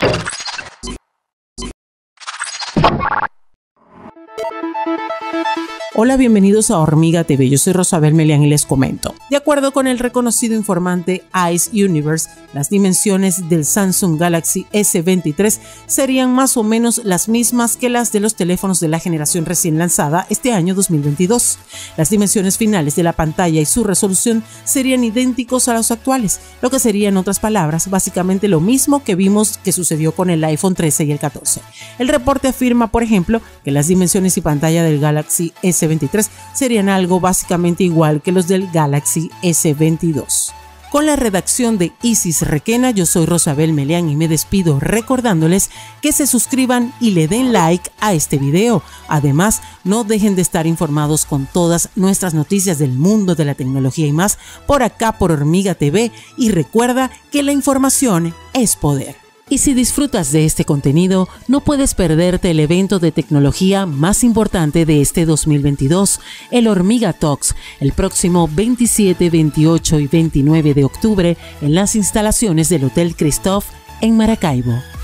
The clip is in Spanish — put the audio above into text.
Hola, bienvenidos a Hormiga TV, yo soy Rosabel Melián y les comento. De acuerdo con el reconocido informante Ice Universe, las dimensiones del Samsung Galaxy S23 serían más o menos las mismas que las de los teléfonos de la generación recién lanzada este año 2022. Las dimensiones finales de la pantalla y su resolución serían idénticos a los actuales, lo que sería, en otras palabras, básicamente lo mismo que vimos que sucedió con el iPhone 13 y el 14. El reporte afirma, por ejemplo, que las dimensiones y pantalla del Galaxy S23 serían algo básicamente igual que los del Galaxy S22. Con la redacción de Isis Requena, yo soy Rosabel Melián y me despido recordándoles que se suscriban y le den like a este video. Además, no dejen de estar informados con todas nuestras noticias del mundo de la tecnología y más por acá por Hormiga TV, y recuerda que la información es poder. Y si disfrutas de este contenido, no puedes perderte el evento de tecnología más importante de este 2022, el Hormiga Talks, el próximo 27, 28 y 29 de octubre en las instalaciones del Hotel Christoph en Maracaibo.